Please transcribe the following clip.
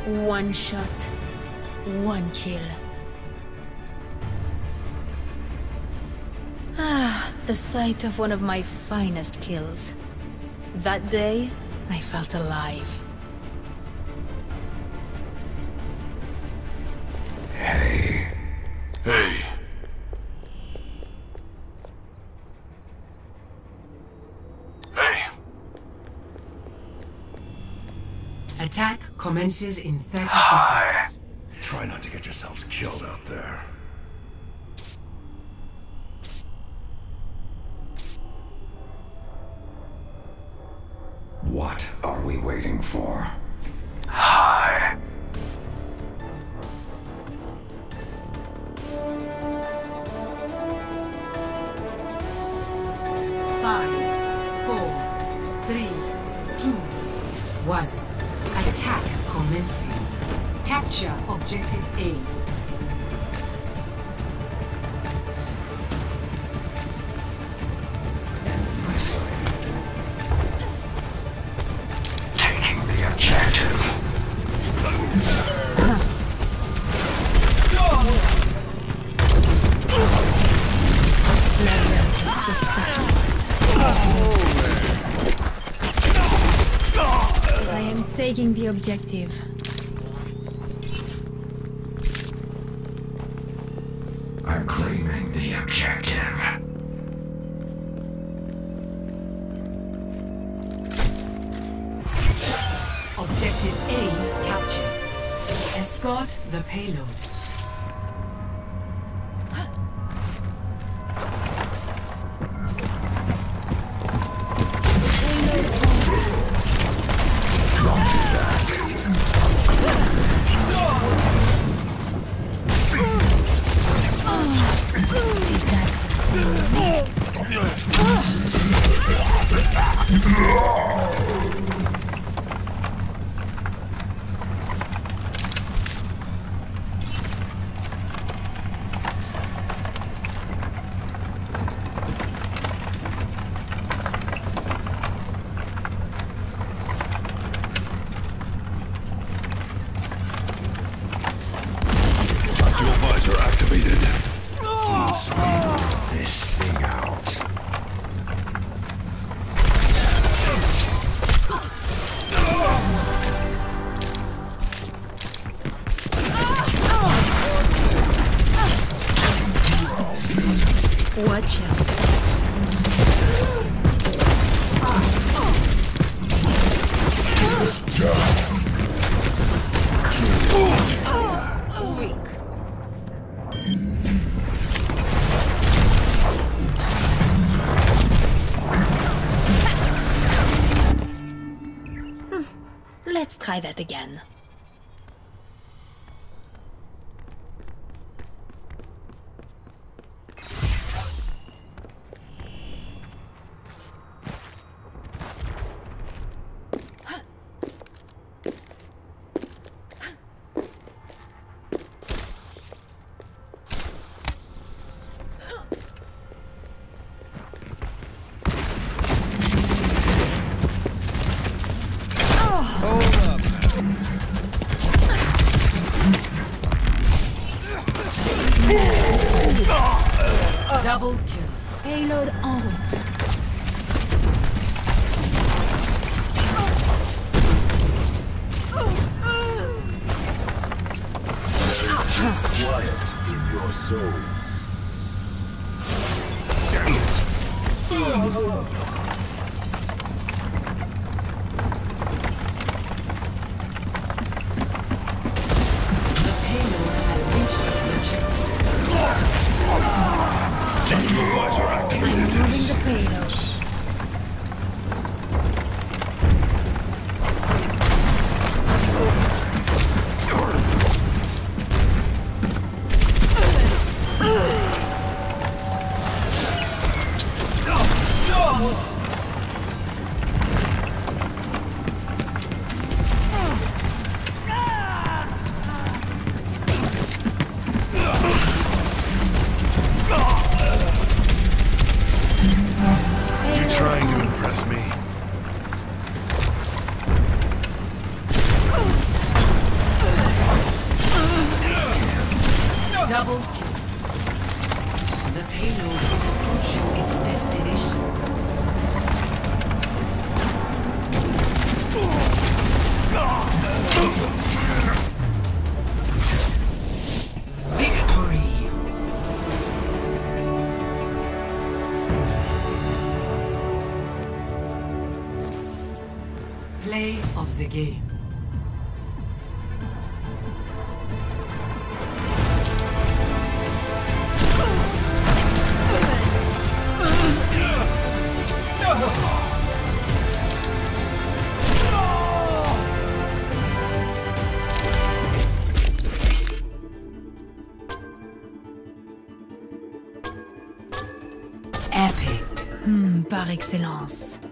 One shot, one kill. Ah, the sight of one of my finest kills. That day, I felt alive. Hey. Hey. Hey. Attack commences in 30 Hi. seconds. Try not to get yourselves killed out there. What are we waiting for? Hi. Five, four, three, two, one. Attack commencing. Capture objective A. Taking the objective. Just settle. I am taking the objective. I'm claiming the objective. Objective A captured. Escort the payload. Visor activated. Let's figure this thing out. Watch out. Weak. Let's try that again. Double kill. Payload en route. Quiet in your soul. Damn it. The payload has reached the objective. Tactical visor activated. Moving the payload. payload is approaching its destination. Victory! Play of the game. Epic. Par excellence.